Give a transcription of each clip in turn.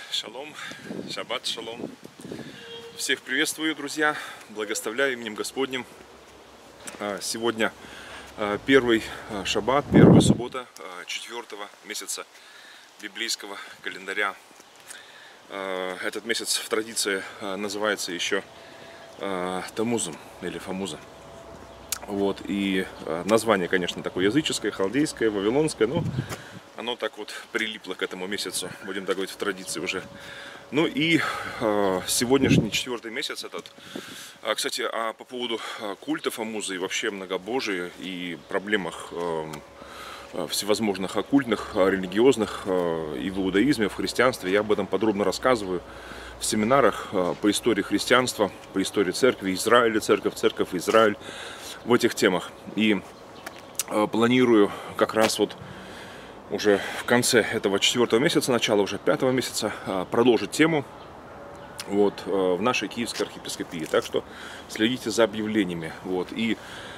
Шалом, шаббат шалом. Всех приветствую, друзья, благословляю именем Господним. Сегодня первый шаббат, первая суббота 4-го месяца библейского календаря. Этот месяц в традиции называется еще Тамузом или Фамузом. Вот, и название, конечно, такое языческое, халдейское, вавилонское, но оно так вот прилипло к этому месяцу, будем так говорить, в традиции уже. Ну и сегодняшний 4-й месяц этот. Кстати, по поводу культа Фамуза и вообще многобожия и проблемах всевозможных оккультных, религиозных и в иудаизме, в христианстве, я об этом подробно рассказываю в семинарах по истории христианства, по истории церкви Израиля, церковь Израиль, в этих темах. И планирую как раз вот уже в конце этого 4-го месяца, начало уже 5-го месяца продолжить тему вот, в нашей Киевской архиепископии. Так что следите за объявлениями. Вот. И,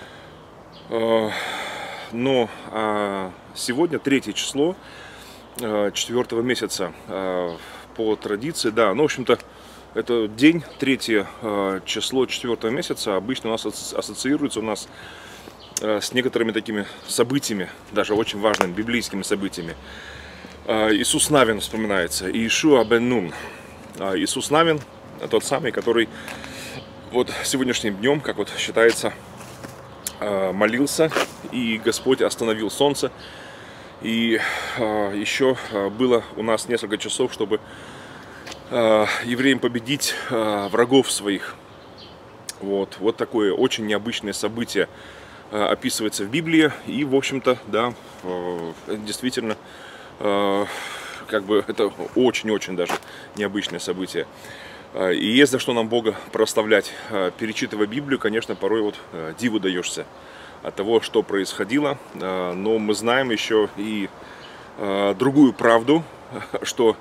но сегодня 3 число 4-го месяца по традиции, да, ну в общем-то это день, 3 число 4-го месяца обычно у нас ассоциируется с некоторыми такими событиями, даже очень важными библейскими событиями. Иисус Навин вспоминается, Иешуа бен Нун. Иисус Навин, тот самый, который вот сегодняшним днем, как вот считается, молился, и Господь остановил солнце. И еще было у нас несколько часов, чтобы евреям победить врагов своих. Вот такое очень необычное событие описывается в Библии, и, в общем-то, да, действительно, как бы это очень-очень даже необычное событие. И есть за что нам Бога прославлять. Перечитывая Библию, конечно, порой вот диву даешься от того, что происходило, но мы знаем еще и другую правду, что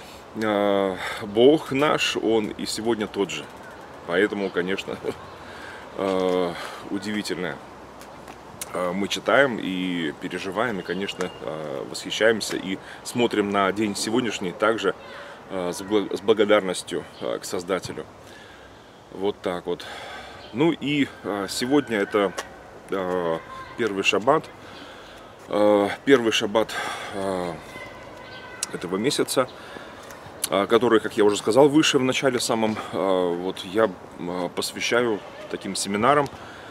Бог наш, Он и сегодня тот же. Поэтому, конечно, удивительное. Мы читаем и переживаем, и, конечно, восхищаемся и смотрим на день сегодняшний также с благодарностью к Создателю. Вот так вот. Ну и сегодня это первый шаббат. Первый шаббат этого месяца, который, как я уже сказал выше в начале самом, вот я посвящаю таким семинарам,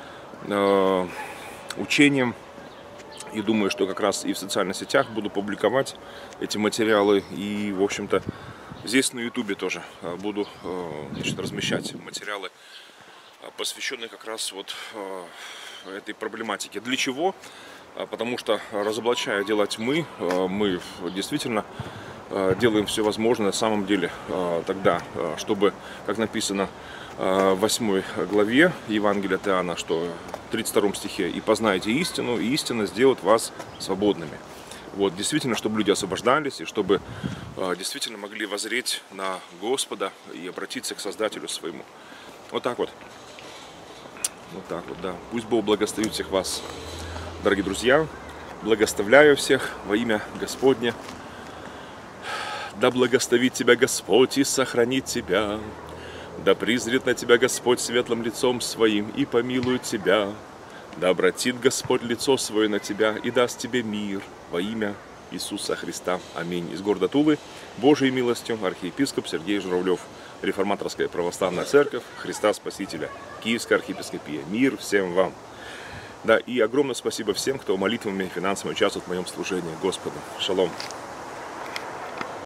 учениям, и думаю, что как раз и в социальных сетях буду публиковать эти материалы, и, в общем-то, здесь на ютубе тоже буду, значит, размещать материалы, посвященные как раз вот этой проблематике. Для чего? Потому что, разоблачая дела тьмы, мы действительно делаем все возможное на самом деле тогда, чтобы, как написано в 8 главе Евангелия от Иоанна, что в 32 стихе, «И познаете истину, и истина сделает вас свободными». Вот, действительно, чтобы люди освобождались, и чтобы действительно могли воззреть на Господа и обратиться к Создателю своему. Вот так вот. Вот так вот, да. Пусть Бог благословит всех вас, дорогие друзья. Благословляю всех во имя Господне. Да благословит тебя Господь и сохранит тебя. Да призрит на тебя Господь светлым лицом своим и помилует тебя. Да обратит Господь лицо свое на тебя и даст тебе мир во имя Иисуса Христа. Аминь. Из города Тулы, Божьей милостью, архиепископ Сергей Журавлев, Реформаторская православная церковь Христа Спасителя, Киевская архиепископия. Мир всем вам. Да, и огромное спасибо всем, кто молитвами и финансами участвует в моем служении Господу. Шалом.